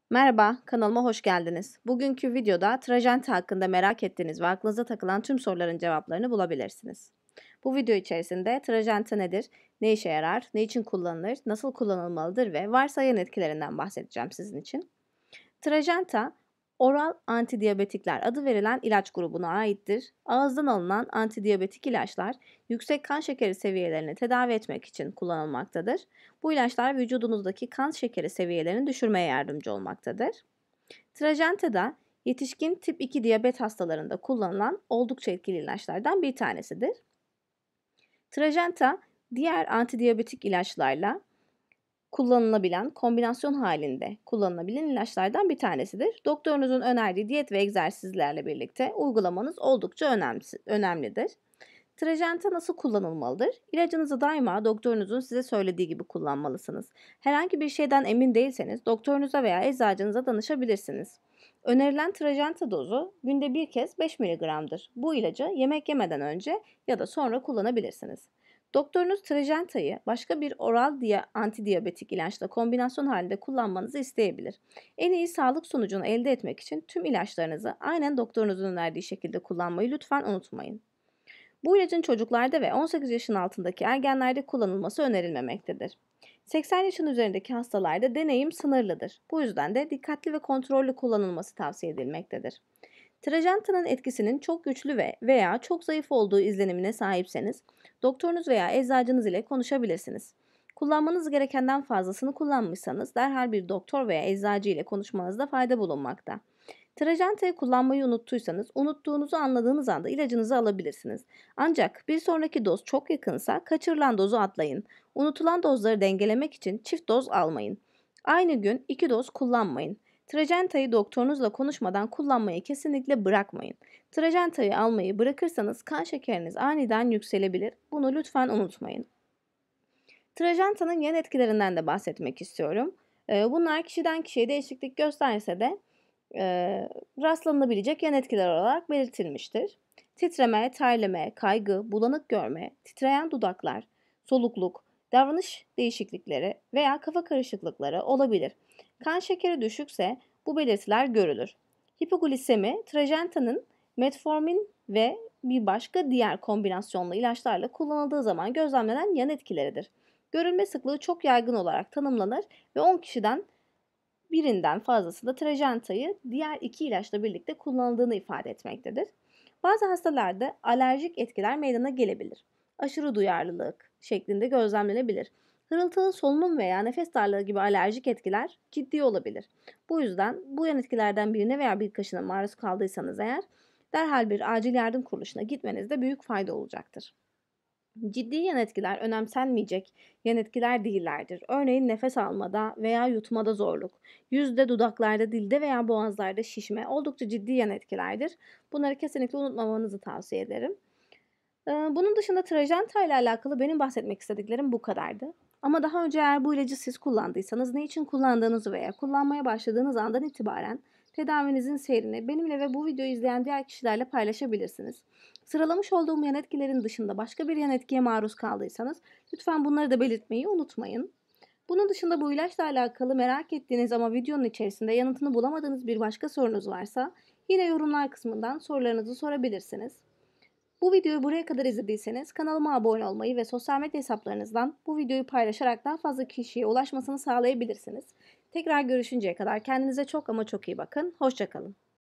Merhaba, kanalıma hoş geldiniz. Bugünkü videoda Trajenta hakkında merak ettiğiniz ve aklınıza takılan tüm soruların cevaplarını bulabilirsiniz. Bu video içerisinde Trajenta nedir, ne işe yarar, ne için kullanılır, nasıl kullanılmalıdır ve varsa yan etkilerinden bahsedeceğim sizin için. Trajenta, oral antidiyabetikler adı verilen ilaç grubuna aittir. Ağızdan alınan antidiyabetik ilaçlar yüksek kan şekeri seviyelerini tedavi etmek için kullanılmaktadır. Bu ilaçlar vücudunuzdaki kan şekeri seviyelerini düşürmeye yardımcı olmaktadır. Trajenta da yetişkin tip 2 diyabet hastalarında kullanılan oldukça etkili ilaçlardan bir tanesidir. Trajenta diğer antidiyabetik ilaçlarla kullanılabilen, kombinasyon halinde kullanılabilen ilaçlardan bir tanesidir. Doktorunuzun önerdiği diyet ve egzersizlerle birlikte uygulamanız oldukça önemlidir. Trajenta nasıl kullanılmalıdır? İlacınızı daima doktorunuzun size söylediği gibi kullanmalısınız. Herhangi bir şeyden emin değilseniz doktorunuza veya eczacınıza danışabilirsiniz. Önerilen Trajenta dozu günde bir kez 5 mg'dır. Bu ilacı yemek yemeden önce ya da sonra kullanabilirsiniz. Doktorunuz Trajenta'yı başka bir oral antidiyabetik ilaçla kombinasyon halinde kullanmanızı isteyebilir. En iyi sağlık sonucunu elde etmek için tüm ilaçlarınızı aynen doktorunuzun önerdiği şekilde kullanmayı lütfen unutmayın. Bu ilacın çocuklarda ve 18 yaşın altındaki ergenlerde kullanılması önerilmemektedir. 80 yaşın üzerindeki hastalarda deneyim sınırlıdır. Bu yüzden de dikkatli ve kontrollü kullanılması tavsiye edilmektedir. Trajanta'nın etkisinin çok güçlü veya çok zayıf olduğu izlenimine sahipseniz, doktorunuz veya eczacınız ile konuşabilirsiniz. Kullanmanız gerekenden fazlasını kullanmışsanız derhal bir doktor veya eczacı ile konuşmanızda fayda bulunmakta. Trajanta'yı kullanmayı unuttuysanız, unuttuğunuzu anladığınız anda ilacınızı alabilirsiniz. Ancak bir sonraki doz çok yakınsa kaçırılan dozu atlayın. Unutulan dozları dengelemek için çift doz almayın. Aynı gün 2 doz kullanmayın. Trajanta'yı doktorunuzla konuşmadan kullanmayı kesinlikle bırakmayın. Trajanta'yı almayı bırakırsanız kan şekeriniz aniden yükselebilir. Bunu lütfen unutmayın. Trajanta'nın yan etkilerinden de bahsetmek istiyorum. Bunlar kişiden kişiye değişiklik gösterse de rastlanılabilecek yan etkiler olarak belirtilmiştir. Titreme, terleme, kaygı, bulanık görme, titreyen dudaklar, solukluk, davranış değişiklikleri veya kafa karışıklıkları olabilir. Kan şekeri düşükse bu belirtiler görülür. Hipoglisemi, Trajanta'nın metformin ve bir başka diğer kombinasyonlu ilaçlarla kullanıldığı zaman gözlemlenen yan etkileridir. Görülme sıklığı çok yaygın olarak tanımlanır ve 10 kişiden birinden fazlası da Trajanta'yı diğer iki ilaçla birlikte kullanıldığını ifade etmektedir. Bazı hastalarda alerjik etkiler meydana gelebilir. Aşırı duyarlılık şeklinde gözlemlenebilir. Hırıltılı solunum veya nefes darlığı gibi alerjik etkiler ciddi olabilir. Bu yüzden bu yan etkilerden birine veya birkaçına maruz kaldıysanız eğer derhal bir acil yardım kuruluşuna gitmenizde büyük fayda olacaktır. Ciddi yan etkiler önemsenmeyecek yan etkiler değillerdir. Örneğin nefes almada veya yutmada zorluk, yüzde, dudaklarda, dilde veya boğazlarda şişme oldukça ciddi yan etkilerdir. Bunları kesinlikle unutmamanızı tavsiye ederim. Bunun dışında Trajanta ile alakalı benim bahsetmek istediklerim bu kadardı. Ama daha önce eğer bu ilacı siz kullandıysanız ne için kullandığınızı veya kullanmaya başladığınız andan itibaren tedavinizin seyrini benimle ve bu videoyu izleyen diğer kişilerle paylaşabilirsiniz. Sıralamış olduğum yan etkilerin dışında başka bir yan etkiye maruz kaldıysanız lütfen bunları da belirtmeyi unutmayın. Bunun dışında bu ilaçla alakalı merak ettiğiniz ama videonun içerisinde yanıtını bulamadığınız bir başka sorunuz varsa yine yorumlar kısmından sorularınızı sorabilirsiniz. Bu videoyu buraya kadar izlediyseniz kanalıma abone olmayı ve sosyal medya hesaplarınızdan bu videoyu paylaşarak daha fazla kişiye ulaşmasını sağlayabilirsiniz. Tekrar görüşünceye kadar kendinize çok ama çok iyi bakın. Hoşça kalın.